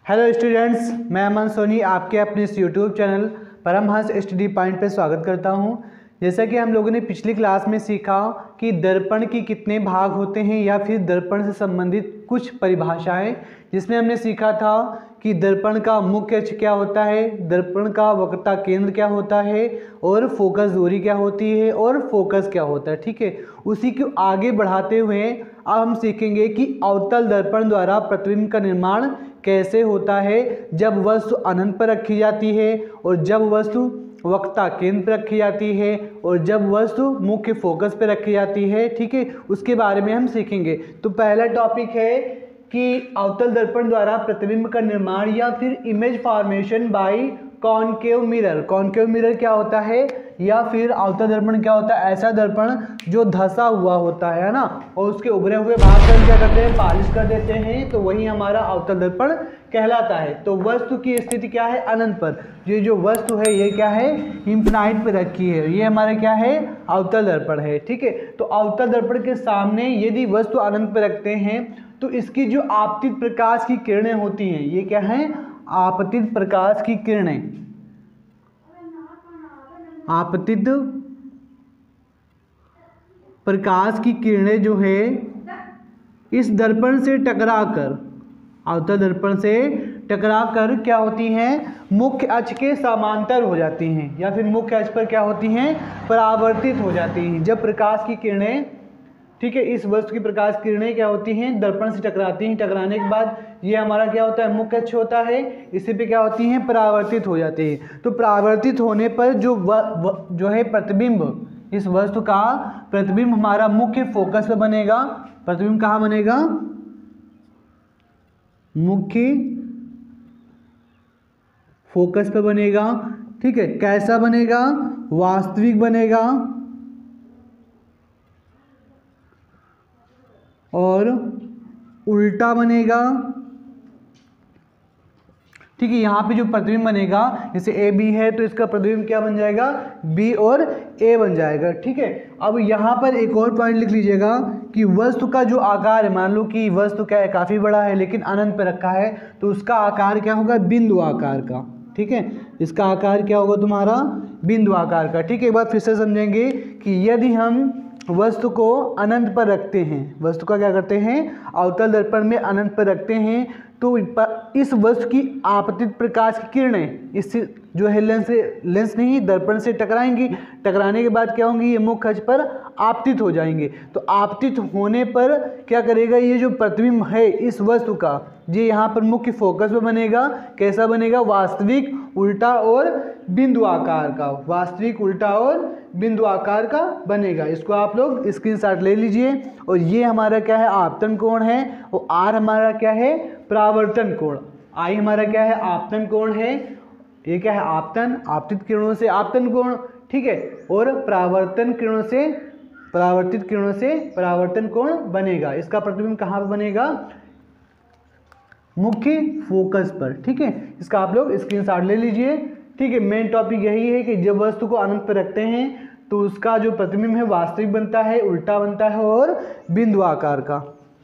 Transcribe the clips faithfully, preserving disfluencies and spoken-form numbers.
Hello students, मैं अमन सोनी आपके अपने इस YouTube channel Paramhans study point पे स्वागत करता हूं। जैसा कि हम लोगों ने पिछली क्लास में सीखा कि दर्पण के कितने भाग होते हैं या फिर दर्पण से संबंधित कुछ परिभाषाएं, जिसमें हमने सीखा था कि दर्पण का मुख्य अक्ष क्या होता है, दर्पण का वक्रता केंद्र क्या होता है और फोकस दूरी क्या होती है और फोकस क्या होता है। ठीक है, उसी को आगे बढ़ाते हुए अब हम सीखेंगे कि अवतल दर्पण द्वारा प्रतिबिंब का निर्माण कैसे होता है जब वस्तु अनंत पर रखी जाती है और जब वस्तु वक्रता केंद्र पर रखी जाती है और जब वस्तु मुख्य फोकस पर रखी जाती है। ठीक है, उसके बारे में हम सीखेंगे। तो पहला टॉपिक है कि अवतल दर्पण द्वारा प्रतिबिंब का निर्माण या फिर image formation by concave mirror. Concave mirror क्या होता है या फिर अवतल दर्पण क्या होता है? ऐसा दर्पण जो धंसा हुआ होता है ना, और उसके उभरे हुए भाग पर क्या करते हैं, पालिश कर देते हैं, तो वही हमारा अवतल दर्पण कहलाता है। तो वस्तु की स्थिति क्या है? अनंत पर। ये जो वस्तु है ये क्या है? इंफिनाइट पे रखी है। ये हमारा क्या है? अवतल दर्पण है। ठीक है, तो अवतल दर्पण के सामने यदि वस्तु अनंत पर रखते हैं तो इसकी जो आपतित प्रकाश की किरणें होती हैं, ये क्या है? आपतित प्रकाश की किरणें। आपतित प्रकाश की किरणें जो है इस दर्पण से टकराकर, अवतल दर्पण से टकराकर क्या होती हैं? मुख्य अक्ष के समांतर हो जाती हैं या फिर मुख्य अक्ष पर क्या होती हैं? परावर्तित हो जाती हैं। जब प्रकाश की किरणें, ठीक है, इस वस्तु की प्रकाश किरणें क्या होती हैं? दर्पण से टकराती हैं। टकराने के बाद ये हमारा क्या होता है? मुख्य अक्ष होता है, इसी पे क्या होती हैं? परावर्तित हो जाती है। तो परावर्तित होने पर जो व, व, जो है प्रतिबिंब, इस वस्तु का प्रतिबिंब हमारा मुख्य फोकस पे बनेगा। प्रतिबिंब कहाँ बनेगा? मुख्य फोकस पे बनेगा। ठीक है, कैसा बनेगा? वास्तविक बनेगा और उल्टा बनेगा। ठीक है, यहाँ पे जो प्रतिबिंब बनेगा, जैसे ए बी है तो इसका प्रतिबिंब क्या बन जाएगा? बी और ए बन जाएगा। ठीक है, अब यहाँ पर एक और पॉइंट लिख लीजिएगा कि वस्तु का जो आकार है, मान लो कि वस्तु क्या है? काफ़ी बड़ा है लेकिन अनंत पे रखा है, तो उसका आकार क्या होगा? बिंदु आकार का। ठीक है, इसका आकार क्या होगा तुम्हारा? बिंदु आकार का। ठीक है, एक बार फिर से समझेंगे कि यदि हम वस्तु को अनंत पर रखते हैं, वस्तु का क्या करते हैं? अवतल दर्पण में अनंत पर रखते हैं, तो इस वस्तु की आपतित प्रकाश की किरणें इससे जो है लेंस से लेंस नहीं दर्पण से टकराएंगी। टकराने के बाद क्या होंगी? ये मुख्य अक्ष पर आपतित हो जाएंगे। तो आपतित होने पर क्या करेगा? ये जो प्रतिबिंब है इस वस्तु का, ये यहाँ पर मुख्य फोकस में बनेगा। कैसा बनेगा? वास्तविक, उल्टा और बिंदु आकार का। वास्तविक, उल्टा और बिंदु आकार का बनेगा। इसको आप लोग स्क्रीनशॉट ले लीजिए। और ये हमारा क्या है? आपतन कोण है और आर हमारा क्या है? परावर्तन कोण। आई हमारा क्या है? आपतन कोण है। ये क्या है? आपतन, आपतित किरणों से आपतन कोण। ठीक है, और परावर्तन किरणों से परावर्तित किरणों से परावर्तन कोण बनेगा। इसका प्रतिबिंब कहाँ पर बनेगा? मुख्य फोकस पर। ठीक है, इसका आप लोग स्क्रीनशॉट ले लीजिए। ठीक है, मेन टॉपिक यही है कि जब वस्तु को अनंत पर रखते हैं तो उसका जो प्रतिबिंब है वास्तविक बनता है, उल्टा बनता है और बिंदु आकार का।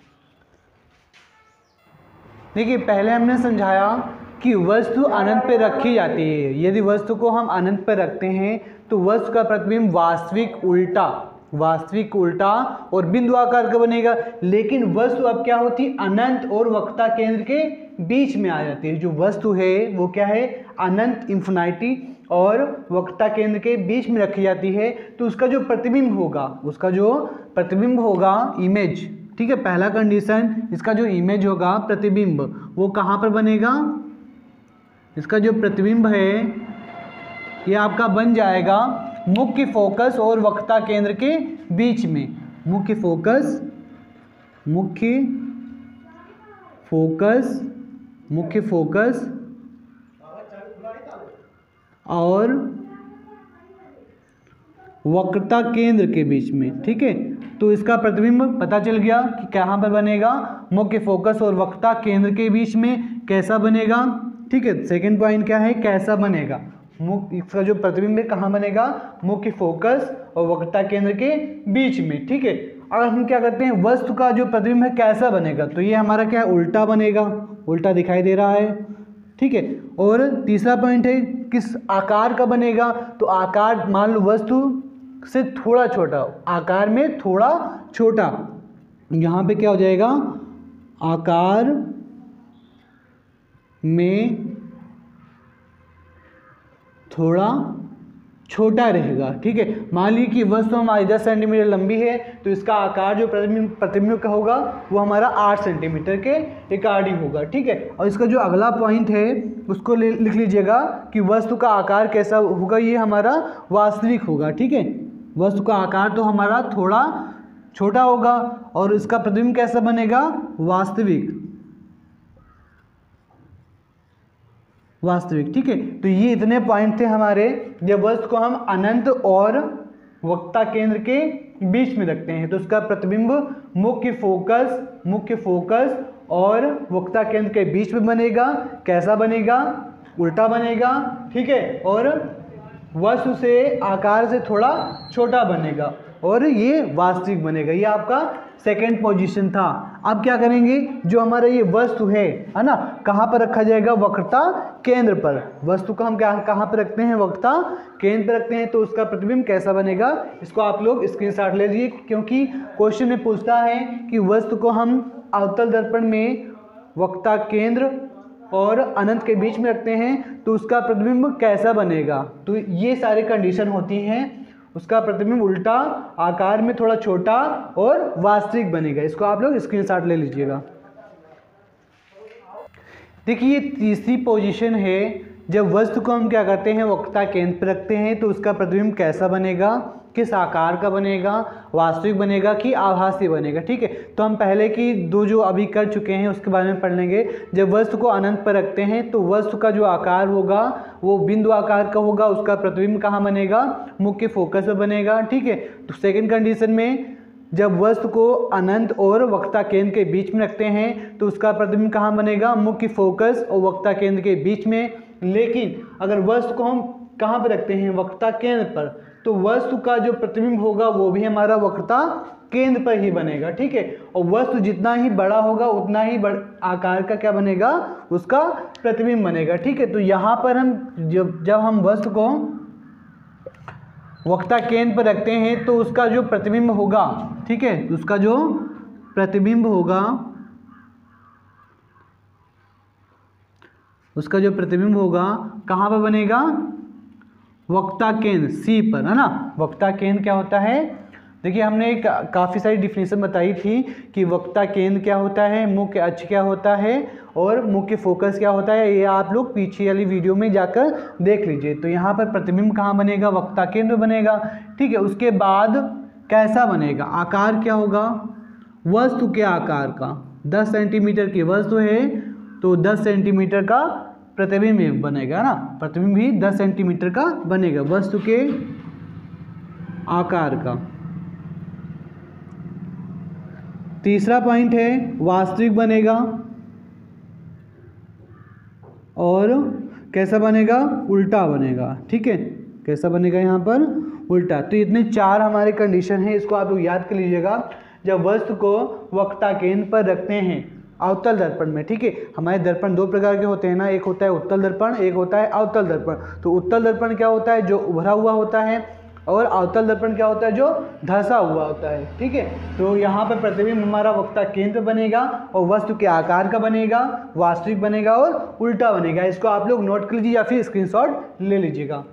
देखिए, पहले हमने समझाया कि वस्तु अनंत पर रखी जाती है। यदि वस्तु को हम अनंत पर रखते हैं तो वस्तु का प्रतिबिंब वास्तविक, उल्टा वास्तविक उल्टा और बिंदु आकार का बनेगा। लेकिन वस्तु अब क्या होती? अनंत और वक्रता केंद्र के बीच में आ जाती है। जो वस्तु है वो क्या है? अनंत, इंफिनिटी और वक्रता केंद्र के बीच में रखी जाती है। तो उसका जो प्रतिबिंब होगा, उसका जो प्रतिबिंब होगा, इमेज, ठीक है, पहला कंडीशन, इसका जो इमेज होगा, प्रतिबिंब, वो कहाँ पर बनेगा? इसका जो प्रतिबिंब है ये आपका बन जाएगा मुख्य फोकस और वक्रता केंद्र के बीच में। मुख्य फोकस, मुख्य फोकस, मुख्य फोकस और वक्रता केंद्र के बीच में। ठीक है, तो इसका प्रतिबिंब पता चल गया कि कहाँ पर बनेगा? मुख्य फोकस और वक्रता केंद्र के बीच में। कैसा बनेगा? ठीक है, सेकंड पॉइंट क्या है? कैसा बनेगा? मुख्य, इसका जो प्रतिबिंब है कहाँ बनेगा? मुख्य फोकस और वक्रता केंद्र के बीच में। ठीक है, अगर हम क्या करते हैं वस्तु का जो प्रतिबिंब है कैसा बनेगा, तो ये हमारा क्या है उल्टा बनेगा, उल्टा दिखाई दे रहा है, ठीक है। और तीसरा पॉइंट है किस आकार का बनेगा, तो आकार मान लो वस्तु से थोड़ा छोटा, आकार में थोड़ा छोटा, यहाँ पे क्या हो जाएगा आकार में थोड़ा छोटा रहेगा, ठीक है। मान लीजिए कि वस्तु हमारी दस सेंटीमीटर लंबी है, तो इसका आकार जो प्रतिबिंब प्रतिबिंब का होगा वो हमारा आठ सेंटीमीटर के अकॉर्डिंग होगा, ठीक है। और इसका जो अगला पॉइंट है उसको लिख लीजिएगा कि वस्तु का आकार कैसा होगा, ये हमारा वास्तविक होगा, ठीक है। वस्तु का आकार तो हमारा थोड़ा छोटा होगा और इसका प्रतिबिंब कैसा बनेगा वास्तविक, वास्तविक, ठीक है। तो ये इतने पॉइंट थे हमारे, जब वस्तु को हम अनंत और वक्रता केंद्र के बीच में रखते हैं तो उसका प्रतिबिंब मुख्य फोकस मुख्य फोकस और वक्रता केंद्र के बीच में बनेगा। कैसा बनेगा, उल्टा बनेगा, ठीक है। और वस्तु से आकार से थोड़ा छोटा बनेगा और ये वास्तविक बनेगा। ये आपका सेकंड पोजीशन था। अब क्या करेंगे, जो हमारा ये वस्तु है है ना, कहाँ पर रखा जाएगा, वक्रता केंद्र पर। वस्तु को हम क्या कहाँ पर रखते हैं, वक्रता केंद्र पर रखते हैं, तो उसका प्रतिबिंब कैसा बनेगा, इसको आप लोग स्क्रीनशॉट ले लीजिए, क्योंकि क्वेश्चन में पूछता है कि वस्तु को हम अवतल दर्पण में वक्रता केंद्र और अनंत के बीच में रखते हैं तो उसका प्रतिबिंब कैसा बनेगा। तो ये सारी कंडीशन होती हैं, उसका प्रतिबिंब उल्टा, आकार में थोड़ा छोटा और वास्तविक बनेगा। इसको आप लोग स्क्रीनशॉट ले लीजिएगा। देखिए तीसरी पोजीशन है, जब वस्तु को हम क्या करते हैं वक्रता केंद्र पर रखते हैं तो उसका प्रतिबिंब कैसा बनेगा, किस आकार का बनेगा, वास्तविक बनेगा कि आभासी बनेगा, ठीक है। तो हम पहले की दो जो अभी कर चुके हैं उसके बारे में पढ़ लेंगे। जब वस्तु को अनंत पर रखते हैं तो वस्तु का जो आकार होगा वो बिंदु आकार का होगा, उसका प्रतिबिंब कहाँ बनेगा, मुख्य फोकस में बनेगा, ठीक है। तो सेकंड कंडीशन में जब वस्तु को अनंत और वक्रता केंद्र के बीच में रखते हैं तो उसका प्रतिबिंब कहाँ बनेगा, मुख्य फोकस और वक्रता केंद्र के बीच में। लेकिन अगर वस्तु को हम कहाँ पर रखते हैं, वक्रता केंद्र पर, तो वस्तु का जो प्रतिबिंब होगा वो भी हमारा वक्रता केंद्र पर ही बनेगा, ठीक है। और वस्तु जितना ही बड़ा होगा उतना ही बड़ आकार का क्या बनेगा, उसका प्रतिबिंब बनेगा, ठीक है। तो यहाँ पर हम जब जब हम वस्तु को वक्रता केंद्र पर रखते हैं तो उसका जो प्रतिबिंब होगा, ठीक है, उसका जो प्रतिबिंब होगा उसका जो प्रतिबिंब होगा कहाँ पर बनेगा, वक्रता केंद्र सी पर, है ना। वक्रता केंद्र क्या होता है, देखिए हमने एक काफ़ी सारी डिफिनेशन बताई थी कि वक्रता केंद्र क्या होता है, मुख्य अक्ष क्या होता है और मुख्य फोकस क्या होता है। ये आप लोग पीछे वाली वीडियो में जाकर देख लीजिए। तो यहाँ पर प्रतिबिंब कहाँ बनेगा, वक्रता केंद्र बनेगा, ठीक है। उसके बाद कैसा बनेगा, आकार क्या होगा, वस्तु के आकार का, दस सेंटीमीटर की वस्तु है तो दस सेंटीमीटर का प्रतिबिंब बनेगा ना, प्रतिबिंब भी दस सेंटीमीटर का बनेगा वस्तु के आकार का। तीसरा पॉइंट है वास्तविक बनेगा और कैसा बनेगा, उल्टा बनेगा, ठीक है। कैसा बनेगा यहाँ पर, उल्टा। तो इतने चार हमारे कंडीशन हैं, इसको आप लोग याद कर लीजिएगा। जब वस्तु को वक्रता केंद्र पर रखते हैं अवतल दर्पण में, ठीक है। हमारे दर्पण दो प्रकार के होते हैं ना, एक होता है उत्तल दर्पण, एक होता है अवतल दर्पण। तो उत्तल दर्पण क्या होता है, जो उभरा हुआ होता है, और अवतल दर्पण क्या होता है, जो धंसा हुआ होता है, ठीक है। तो यहाँ पर प्रतिबिंब हमारा वक्रता केंद्र बनेगा और वस्तु के आकार का बनेगा, वास्तविक बनेगा और उल्टा बनेगा। इसको आप लोग नोट कर लीजिए या फिर स्क्रीनशॉट ले लीजिएगा।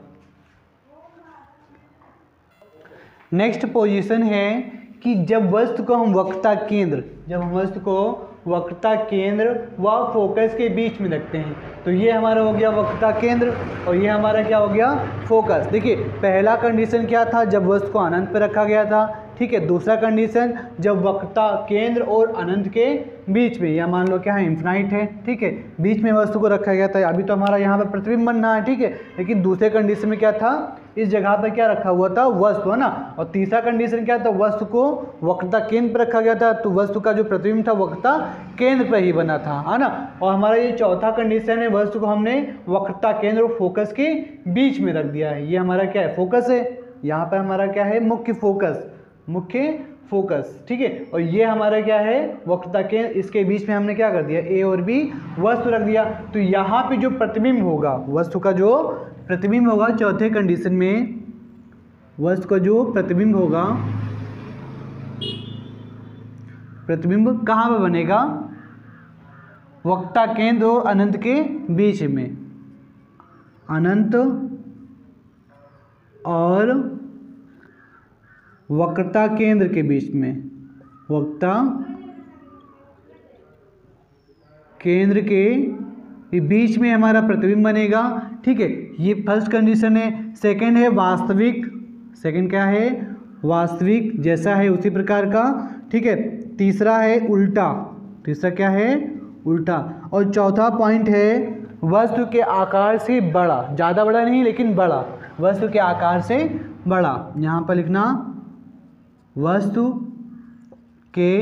नेक्स्ट पोजीशन है कि जब वस्तु को हम वक्रता केंद्र जब हम वस्तु को वक्रता केंद्र व फोकस के बीच में रखते हैं तो ये हमारा हो गया वक्रता केंद्र और ये हमारा क्या हो गया, फोकस। देखिए पहला कंडीशन क्या था, जब वस्तु को अनंत पर रखा गया था, ठीक है। दूसरा कंडीशन जब वक्रता केंद्र और अनंत के बीच में, या मान लो क्या है, इन्फिनाइट है, ठीक है, बीच में वस्तु को रखा गया था। अभी तो हमारा यहाँ पर प्रतिबिंब बन रहा है, ठीक है। लेकिन दूसरे कंडीशन में क्या था, इस जगह पर क्या रखा हुआ था, वस्तु, है ना। और तीसरा कंडीशन क्या था, वस्तु को वक्रता केंद्र पर रखा गया था, तो वस्तु का जो प्रतिबिंब था वक्रता केंद्र पर ही बना था, है ना। और हमारा ये चौथा कंडीशन है, वस्तु को हमने वक्रता केंद्र और फोकस के बीच में रख दिया है। ये हमारा क्या है, फोकस है। यहाँ पर हमारा क्या है, मुख्य फोकस मुख्य फोकस, ठीक है। और ये हमारा क्या है, वक्रता केंद्र, इसके बीच में हमने क्या कर दिया, ए और बी वस्तु रख दिया। तो यहाँ पे जो प्रतिबिंब होगा, वस्तु का जो प्रतिबिंब होगा चौथे कंडीशन में, वस्तु का जो प्रतिबिंब होगा, प्रतिबिंब कहाँ पे बनेगा, वक्रता केंद्र और अनंत के बीच में, अनंत और वक्रता केंद्र के बीच में, वक्रता केंद्र के बीच में हमारा प्रतिबिंब बनेगा, ठीक है। ये फर्स्ट कंडीशन है। सेकंड है वास्तविक, सेकंड क्या है, वास्तविक, जैसा है उसी प्रकार का, ठीक है। तीसरा है उल्टा, तीसरा क्या है, उल्टा। और चौथा पॉइंट है वस्तु के आकार से बड़ा, ज़्यादा बड़ा नहीं लेकिन बड़ा, वस्तु के आकार से बड़ा। यहाँ पर लिखना वस्तु के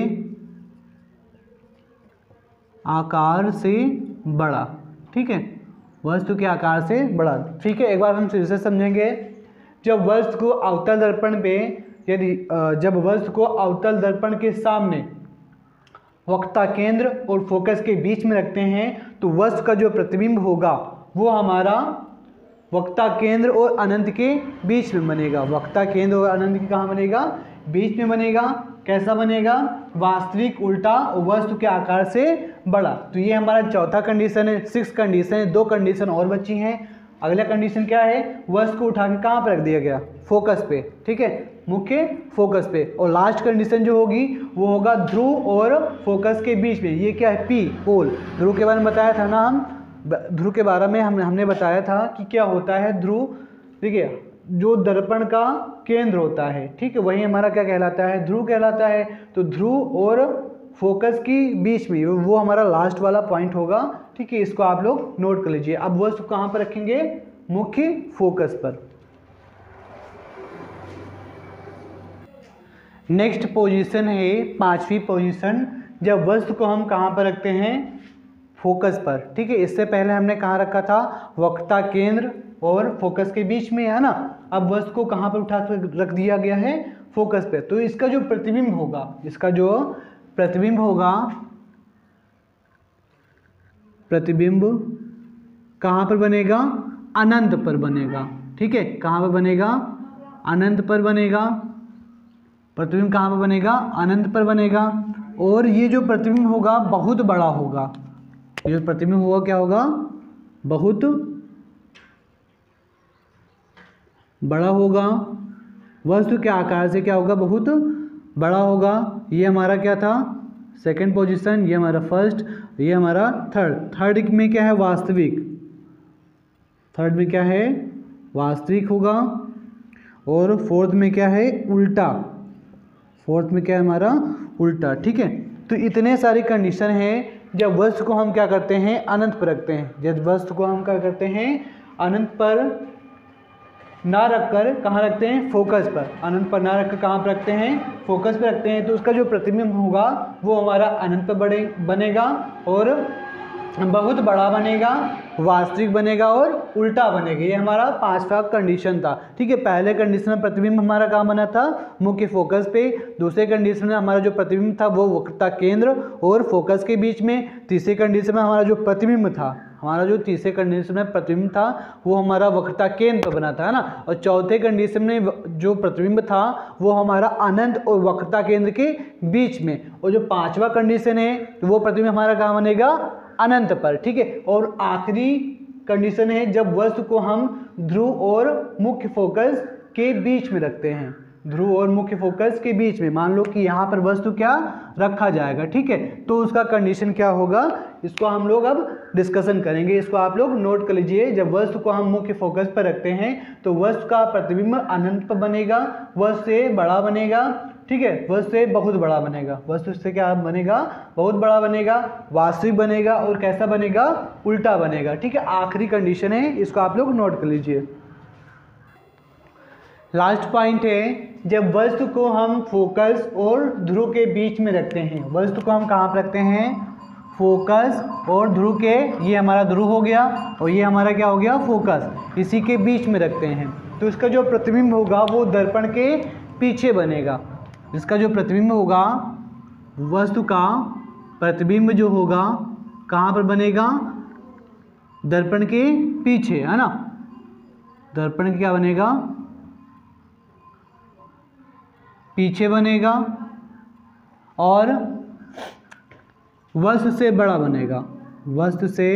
आकार से बड़ा, ठीक है, वस्तु के आकार से बड़ा, ठीक है। एक बार हम फिर से समझेंगे। जब वस्तु को अवतल दर्पण पे, यदि जब वस्तु को अवतल दर्पण के सामने वक्रता केंद्र और फोकस के बीच में रखते हैं तो वस्तु का जो प्रतिबिंब होगा वो हमारा वक्रता केंद्र और अनंत के बीच में बनेगा। वक्रता केंद्र और अनंत के कहाँ बनेगा, बीच में बनेगा। कैसा बनेगा, वास्तविक, उल्टा और वस्तु के आकार से बड़ा। तो ये हमारा चौथा कंडीशन है, सिक्स कंडीशन है, दो कंडीशन और बची हैं। अगला कंडीशन क्या है, वस्तु को उठा के कहाँ पर रख दिया गया, फोकस पे, ठीक है, मुख्य फोकस पे। और लास्ट कंडीशन जो होगी वो होगा ध्रुव और फोकस के बीच में। ये क्या है, पी, पोल। ध्रुव के बारे में बताया था ना, हम ध्रुव के बारे में हम हमने बताया था कि क्या होता है ध्रुव, ठीक है, जो दर्पण का केंद्र होता है, ठीक है, वही हमारा क्या कहलाता है, ध्रुव कहलाता है। तो ध्रुव और फोकस की बीच में वो हमारा लास्ट वाला पॉइंट होगा, ठीक है। इसको आप लोग नोट कर लीजिए। अब वस्तु कहाँ पर रखेंगे, मुख्य फोकस पर। नेक्स्ट पोजीशन है पांचवी पोजीशन, जब वस्तु को हम कहाँ पर रखते हैं, फोकस पर, ठीक है। इससे पहले हमने कहाँ रखा था, वक्रता केंद्र और फोकस के बीच में, है ना। अब वस्तु को कहाँ पर उठा कर रख दिया गया है, फोकस पे। तो इसका जो प्रतिबिंब होगा, इसका जो प्रतिबिंब होगा, प्रतिबिंब कहाँ पर बनेगा, अनंत पर बनेगा, ठीक है। कहाँ पर बनेगा, अनंत पर बनेगा। प्रतिबिंब कहाँ पर बनेगा, अनंत पर बनेगा। और ये जो प्रतिबिंब होगा बहुत बड़ा होगा, ये जो प्रतिबिंब होगा क्या होगा, बहुत बड़ा होगा। वस्तु के आकार से क्या होगा, बहुत बड़ा होगा। ये हमारा क्या था, सेकंड पोजीशन, ये हमारा फर्स्ट, ये हमारा थर्ड। थर्ड में क्या है, वास्तविक, थर्ड में क्या है, वास्तविक होगा। और फोर्थ में क्या है, उल्टा, फोर्थ में क्या है हमारा, उल्टा, ठीक है। तो इतने सारी कंडीशन है जब वस्तु को हम क्या करते हैं, अनंत पर रखते हैं। जब वस्तु को हम क्या करते हैं, अनंत पर ना रखकर कहाँ रखते हैं, फोकस पर। अनंत पर ना रखकर कहाँ पर रखते हैं, फोकस पर रखते हैं। तो उसका जो प्रतिबिंब होगा वो हमारा अनंत पर बड़े बनेगा और बहुत बड़ा बनेगा, वास्तविक बनेगा और उल्टा बनेगा। ये हमारा पांचवा कंडीशन था, ठीक है। पहले कंडीशन में प्रतिबिंब हमारा कहाँ बना था, मुख्य फोकस पे। दूसरे कंडीशन में हमारा जो प्रतिबिंब था वो वक्रता केंद्र और फोकस के बीच में। तीसरे कंडीशन में हमारा जो प्रतिबिंब था, हमारा जो तीसरे कंडीशन में प्रतिबिंब था वो हमारा वक्रता केंद्र पर बना था, है ना। और चौथे कंडीशन में जो प्रतिबिंब था वो हमारा अनंत और वक्रता केंद्र के बीच में। और जो पांचवा कंडीशन है तो वो प्रतिबिंब हमारा कहाँ बनेगा, अनंत पर, ठीक है। और आखिरी कंडीशन है जब वस्तु को हम ध्रुव और मुख्य फोकस के बीच में रखते हैं। ध्रुव और मुख्य फोकस के बीच में मान लो कि यहाँ पर वस्तु क्या रखा जाएगा, ठीक है। तो उसका कंडीशन क्या होगा, इसको हम लोग अब डिस्कशन करेंगे। इसको आप लोग नोट कर लीजिए। जब वस्तु को हम मुख्य फोकस पर रखते हैं तो वस्तु का प्रतिबिंब अनंत पर बनेगा, वस्तु से बड़ा बनेगा, ठीक है, वस्तु से बहुत बड़ा बनेगा। वस्तु से क्या बनेगा, बहुत बड़ा बनेगा, वास्तविक बनेगा और कैसा बनेगा, उल्टा बनेगा, ठीक है। आखिरी कंडीशन है, इसको आप लोग नोट कर लीजिए। लास्ट पॉइंट है जब वस्तु को हम फोकस और ध्रुव के बीच में रखते हैं। वस्तु को हम कहाँ पर रखते हैं, फोकस और ध्रुव के, ये हमारा ध्रुव हो गया और ये हमारा क्या हो गया, फोकस, इसी के बीच में रखते हैं। तो इसका जो प्रतिबिंब होगा वो दर्पण के पीछे बनेगा, जिसका जो प्रतिबिंब होगा, वस्तु का प्रतिबिंब जो होगा कहाँ पर बनेगा, दर्पण के पीछे, है ना। दर्पण क्या बनेगा, पीछे बनेगा और वस्तु से बड़ा बनेगा, वस्तु से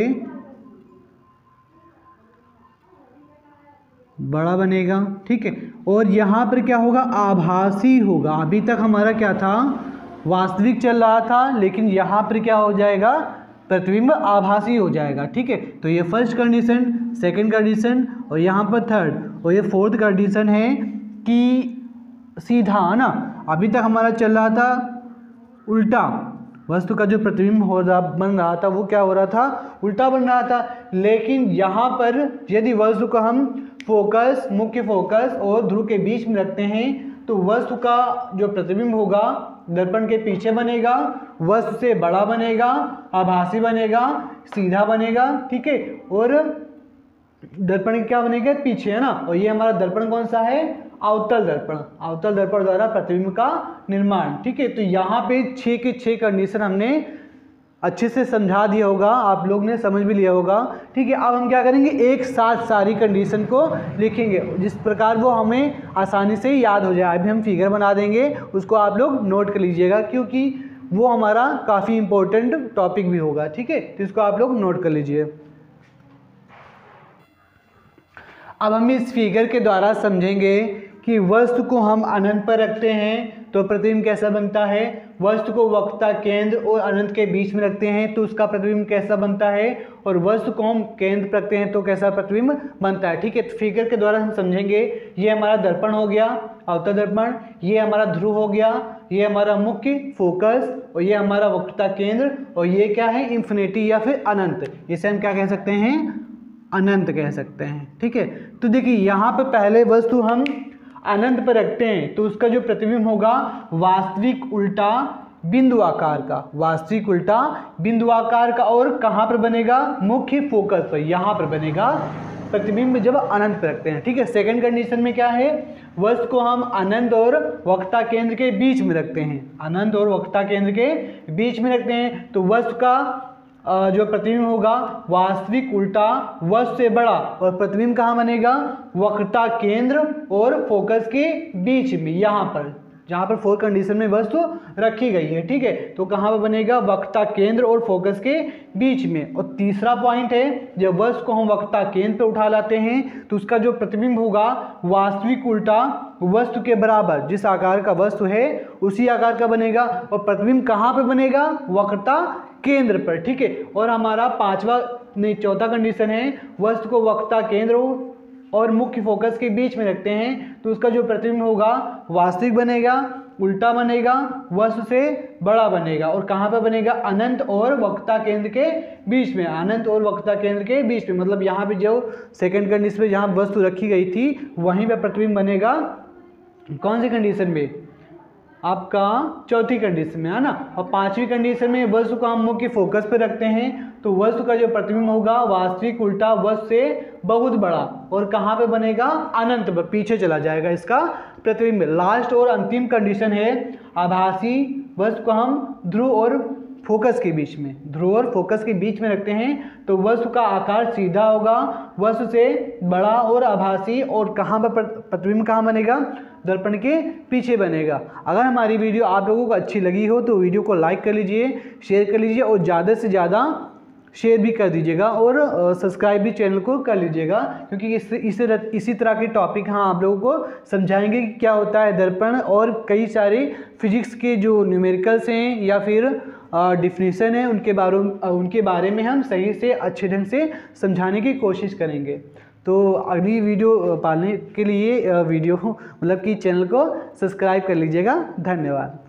बड़ा बनेगा, ठीक है। और यहाँ पर क्या होगा, आभासी होगा। अभी तक हमारा क्या था, वास्तविक चल रहा था, लेकिन यहाँ पर क्या हो जाएगा, प्रतिबिंब आभासी हो जाएगा, ठीक है। तो ये फर्स्ट कंडीशन, सेकंड कंडीशन और यहाँ पर थर्ड, और ये फोर्थ कंडीशन है कि सीधा, है ना। अभी तक हमारा चल रहा था उल्टा, वस्तु का जो प्रतिबिंब हो रहा बन रहा था वो क्या हो रहा था, उल्टा बन रहा था। लेकिन यहाँ पर यदि वस्तु को हम फोकस, मुख्य फोकस और ध्रुव के बीच में रखते हैं तो वस्तु का जो प्रतिबिंब होगा दर्पण के पीछे बनेगा, वस्तु से बड़ा बनेगा, आभासी बनेगा, सीधा बनेगा, ठीक है। और दर्पण क्या बनेगा, पीछे, है ना। और ये हमारा दर्पण कौन सा है, अवतल दर्पण, अवतल दर्पण द्वारा प्रतिबिंब का निर्माण, ठीक है। तो यहाँ पे छः के छः कंडीशन हमने अच्छे से समझा दिया होगा, आप लोग ने समझ भी लिया होगा, ठीक है। अब हम क्या करेंगे, एक साथ सारी कंडीशन को लिखेंगे जिस प्रकार वो हमें आसानी से याद हो जाए। अभी हम फिगर बना देंगे, उसको आप लोग नोट कर लीजिएगा क्योंकि वो हमारा काफ़ी इंपॉर्टेंट टॉपिक भी होगा, ठीक है। तो इसको आप लोग नोट कर लीजिए। अब हम इस फिगर के द्वारा समझेंगे कि वस्तु को हम अनंत पर रखते हैं तो प्रतिबिंब कैसा बनता है, वस्तु को वक्रता केंद्र और अनंत के बीच में रखते हैं तो उसका प्रतिबिंब कैसा बनता है, और वस्तु को हम केंद्र पर रखते हैं तो कैसा प्रतिबिंब बनता है, ठीक है। तो फिगर के द्वारा हम समझेंगे। ये हमारा दर्पण हो गया, अवतल दर्पण, ये हमारा ध्रुव हो गया, ये हमारा मुख्य फोकस, और ये हमारा वक्रता केंद्र, और ये क्या है, इन्फिनिटी या फिर अनंत। इसे हम क्या कह सकते हैं, अनंत कह सकते हैं, ठीक है। तो देखिए यहाँ पर पहले वस्तु हम अनंत पर रखते हैं तो उसका जो प्रतिबिंब होगा वास्तविक उल्टा बिंदु आकार का, वास्तविक उल्टा बिंदु आकार का, और कहाँ पर बनेगा, मुख्य फोकस पर, यहाँ पर बनेगा प्रतिबिंब जब अनंत पर रखते हैं, ठीक है। सेकंड कंडीशन में क्या है, वस्तु को हम अनंत और वक्रता केंद्र के बीच में रखते हैं, अनंत और वक्रता केंद्र के बीच में रखते हैं तो वस्तु का जो प्रतिबिंब होगा वास्तविक उल्टा वस्तु से बड़ा, और प्रतिबिंब कहाँ बनेगा, वक्रता केंद्र और फोकस के बीच में, यहाँ पर जहाँ पर फोर कंडीशन में वस्तु रखी गई है, ठीक है। तो कहाँ पर बनेगा, वक्रता केंद्र और फोकस के बीच में। और तीसरा पॉइंट है, जब वस्तु को हम वक्रता केंद्र पर उठा लाते हैं तो उसका जो प्रतिबिंब होगा वास्तविक उल्टा वस्तु के बराबर, जिस आकार का वस्तु है उसी आकार का बनेगा, और प्रतिबिंब कहाँ पर बनेगा, वक्रता केंद्र पर, ठीक है। और हमारा पांचवा नहीं चौथा कंडीशन है, वस्तु को वक्रता केंद्र और मुख्य फोकस के बीच में रखते हैं तो उसका जो प्रतिबिंब होगा वास्तविक बनेगा, उल्टा बनेगा, वस्तु से बड़ा बनेगा, और कहाँ पर बनेगा, अनंत और वक्रता केंद्र के बीच में, अनंत और वक्रता केंद्र के बीच में, मतलब यहाँ पे जो सेकंड कंडीशन में जहाँ वस्तु रखी गई थी वहीं पे प्रतिबिंब बनेगा। कौन सी कंडीशन में, आपका चौथी कंडीशन में, है ना। और पांचवी कंडीशन में वस्तु को हम मुख्य फोकस पे रखते हैं तो वस्तु का जो प्रतिबिंब होगा वास्तविक उल्टा वस्तु से बहुत बड़ा, और कहाँ पे बनेगा, अनंत पर, पीछे चला जाएगा इसका प्रतिबिंब। लास्ट और अंतिम कंडीशन है आभासी, वस्तु को हम ध्रुव और फोकस के बीच में, ध्रुव और फोकस के बीच में रखते हैं तो वस्तु का आकार सीधा होगा, वस्तु से बड़ा और आभासी, और कहाँ पर प्रतिबिंब कहाँ बनेगा, दर्पण के पीछे बनेगा। अगर हमारी वीडियो आप लोगों को अच्छी लगी हो तो वीडियो को लाइक कर लीजिए, शेयर कर लीजिए, और ज़्यादा से ज़्यादा शेयर भी कर दीजिएगा, और सब्सक्राइब भी चैनल को कर लीजिएगा, क्योंकि इस इसी इसी तरह के टॉपिक हम आप लोगों को समझाएंगे कि क्या होता है दर्पण, और कई सारे फिजिक्स के जो न्यूमेरिकल्स हैं या फिर डिफिनीशन है उनके बारे उनके बारे में हम सही से अच्छे ढंग से समझाने की कोशिश करेंगे। तो अगली वीडियो पाने के लिए वीडियो मतलब कि चैनल को सब्सक्राइब कर लीजिएगा। धन्यवाद।